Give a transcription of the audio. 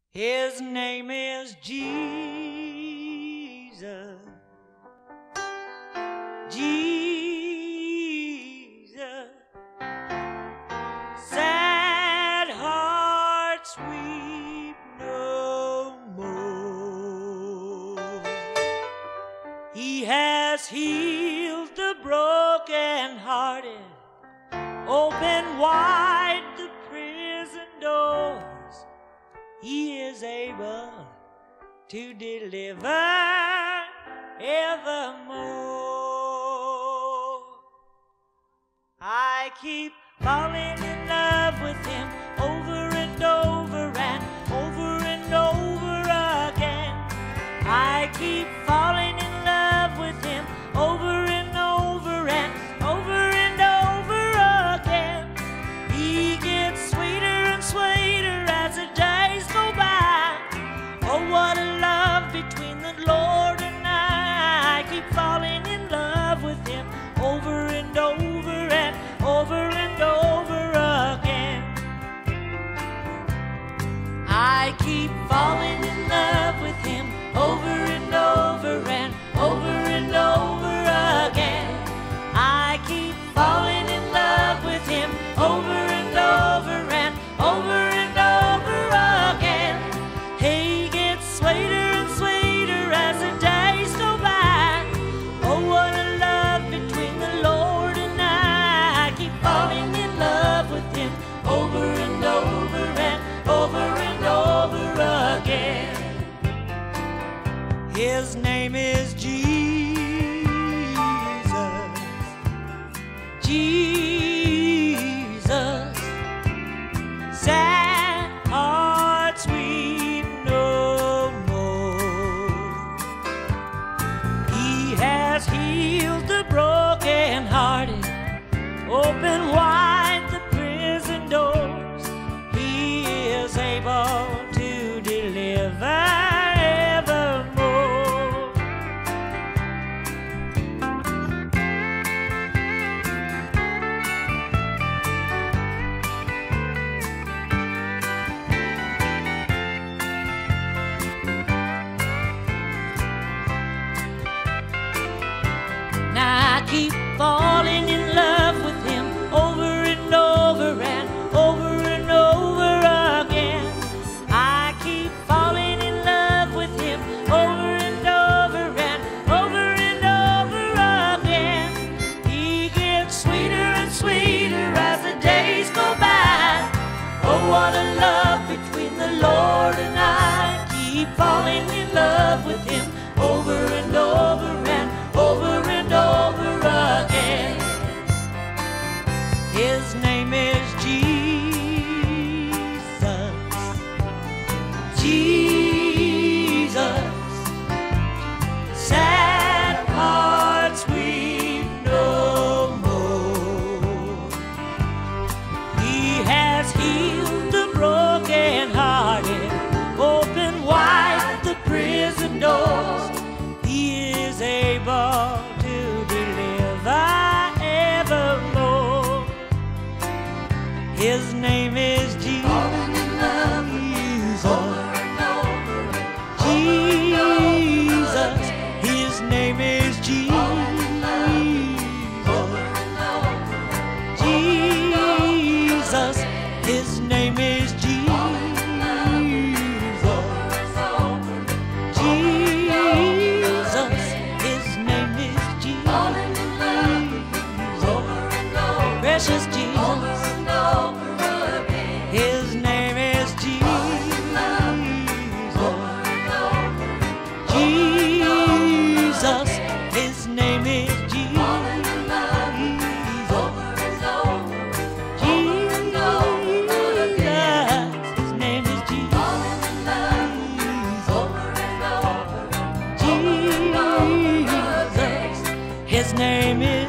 His name is Jesus. Jesus. Sad hearts weep no more. He has healed the broken-hearted, opened wide the prison doors. He is able to deliver evermore. I keep falling in love with him over and over and over and over again. I keep falling in love with him over and over and over and over again. He gets sweeter and sweeter as the days go by. Oh, what a love between the Lord and I keep falling in love with him over and over and over and over again. I keep falling in love with him over and over and over and over again. I keep falling in love with him over and over and over and over again. He gets sweeter and sweeter as the days go by. Oh, what a love between the Lord and I keep falling in love with him over and over and over and over again. His name is Jesus. Jesus. Sad hearts weep no more. He has healed the broken-hearted, opened wide the prison doors. He is able to deliver evermore. Now I keep falling in love with him over and over and over and over again. I keep falling in love with him over and over and over and over again. He gets sweeter and sweeter as the days go by. Oh, what a love between the Lord and I keep falling in love with him over and over and over and over again. His name is Jesus. Jesus. Sad hearts weep no more. He has healed the broken-hearted, opened wide the prison doors. He is able to deliver evermore. His name is Jesus. Falling in love with him over and over and Jesus. His name is Jesus. falling in love over and over and Jesus. His name is falling in love over and over Jesus. His name is Jesus. falling in love over and over Precious Jesus. over and over again. His name is Falling in love over and over Jesus. His name is falling in love over and over and over again. His name is Jesus. Falling in love over and over and over again. His name is